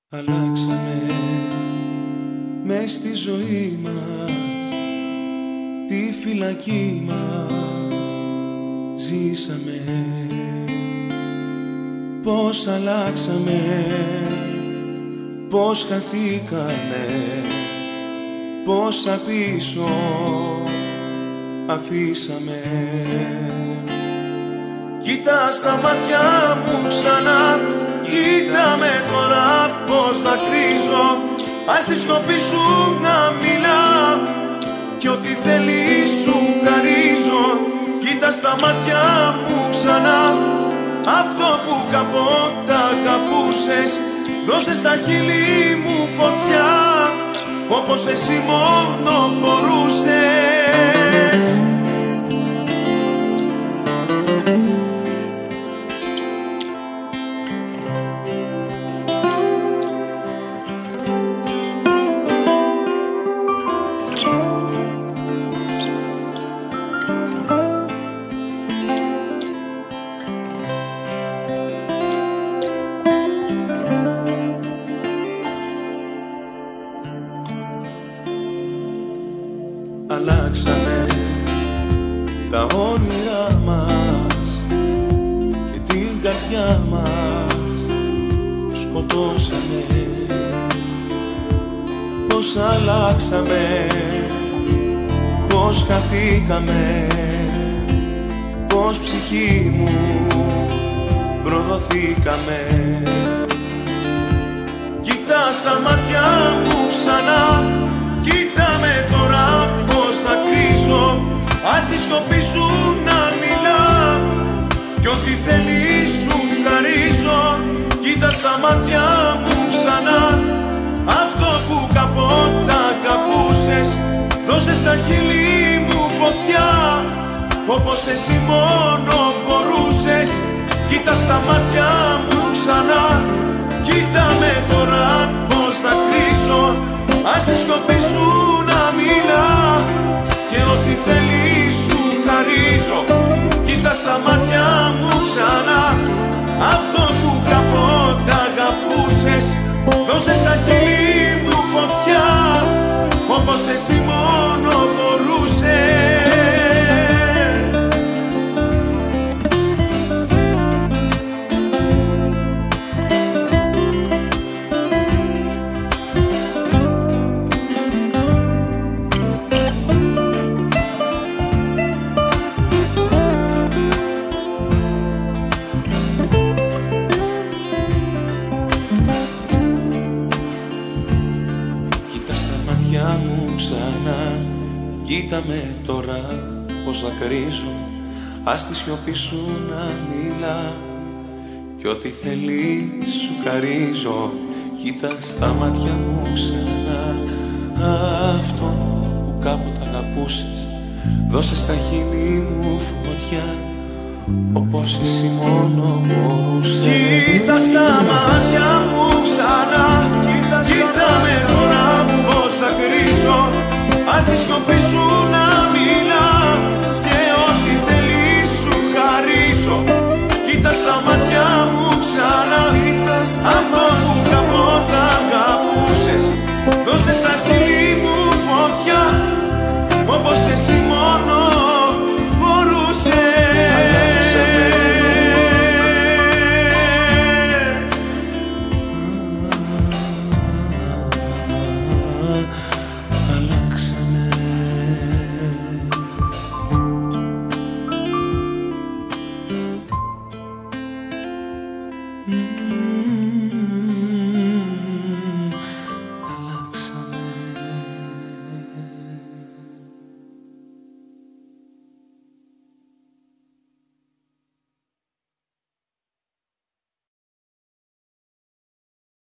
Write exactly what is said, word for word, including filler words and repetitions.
Αλλάξαμε μες στη ζωή μας, τη φυλακή μας ζήσαμε. Πώς αλλάξαμε, πώς χαθήκαμε, πόσα πίσω αφήσαμε. Κοίτα στα μάτια μου ξανά, κοίτα με τώρα πως θα κρίζω. Ας τη σκοπή σου να μιλά κι ό,τι θέλεις σου χαρίζω. Κοίτα στα μάτια μου ξανά, αυτό που κάποτε αγαπούσες. Δώσε στα χείλη μου φωτιά, όπως εσύ μόνο μπορούσες. Αλλάξαμε τα όνειρά μας και την καρδιά μας σκοτώσαμε. Πώς αλλάξαμε, πώς χαθήκαμε, πώς ψυχή μου προδοθήκαμε. Κοίτα στα μάτια μου ξανά, κοίτα με τώρα πως θα κρίσω. Ας τη σκοπή σου να μιλά κι ό,τι θέλεις σου χαρίζω. Κοίτα στα μάτια μου ξανά, αυτό που κάποτε αγαπούσες. Δώσε στα χείλη μου φωτιά, όπως εσύ μόνο μπορούσες. Κοίτα στα μάτια μου ξανά, κοίτα με τώρα πως θα κρίσω. Ας τη σκοπή σου να μιλά και ό,τι θέλεις σου χαρίζω. Κοίτα στα μάτια μου ξανά, αυτό που κάποτε αγαπούσες. Δώσε στα χείλη μου φωτιά, όπως εσύ μόνο μπορούσες. Κοίτα με τώρα πως δακρύζω. Ας τη σιωπή σου να μιλά κι ό,τι θέλεις σου χαρίζω. Κοίτα στα μάτια μου ξανά, αυτό που κάποτε αγαπούσες. Δώσε στα χείλη μου φωτιά, όπως εσύ μόνο μπορούσες. Κοίτα στα μάτια μου ξανά, κοίτα με τώρα πως δακρύζω. Ας τη σκοπή σου να μιλά και ό,τι θέλεις σου χαρίζω. Κοίτα στα μάτια μου ξανά, αυτό που κάποτε αγαπούσες. Δώσε στα χείλη μου φωτιά, όπως εσύ μόνο μπορούσες. Mm-hmm.